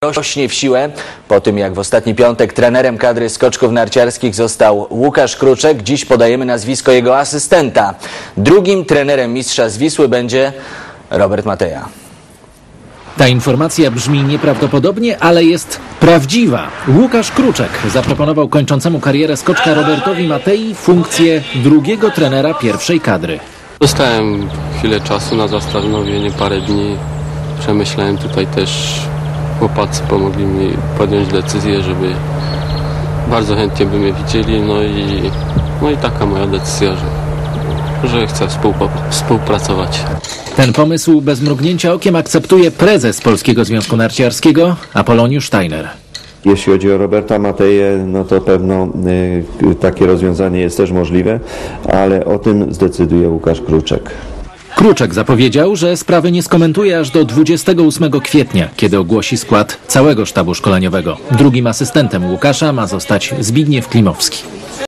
rośnie w siłę. Po tym jak w ostatni piątek trenerem kadry skoczków narciarskich został Łukasz Kruczek, dziś podajemy nazwisko jego asystenta. Drugim trenerem mistrza z Wisły będzie Robert Mateja. Ta informacja brzmi nieprawdopodobnie, ale jest prawdziwa. Łukasz Kruczek zaproponował kończącemu karierę skoczka Robertowi Matei funkcję drugiego trenera pierwszej kadry. Dostałem chwilę czasu na zastanowienie, parę dni. Przemyślałem, tutaj też chłopacy pomogli mi podjąć decyzję, żeby bardzo chętnie by mnie widzieli. No i taka moja decyzja, że chcę współpracować. Ten pomysł bez mrugnięcia okiem akceptuje prezes Polskiego Związku Narciarskiego Apoloniusz Steiner. Jeśli chodzi o Roberta Mateję, no to pewno takie rozwiązanie jest też możliwe, ale o tym zdecyduje Łukasz Kruczek. Kruczek zapowiedział, że sprawy nie skomentuje aż do 28 kwietnia, kiedy ogłosi skład całego sztabu szkoleniowego. Drugim asystentem Łukasza ma zostać Zbigniew Klimowski.